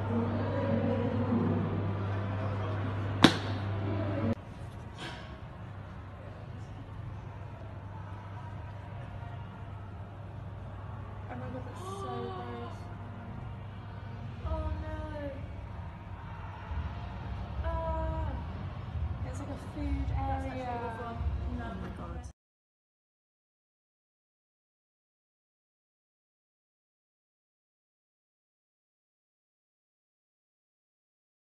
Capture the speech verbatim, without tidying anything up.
Oh my god, that's so gross. Oh no. Ah. It's like a food That's actually area. awful. No. Oh my god.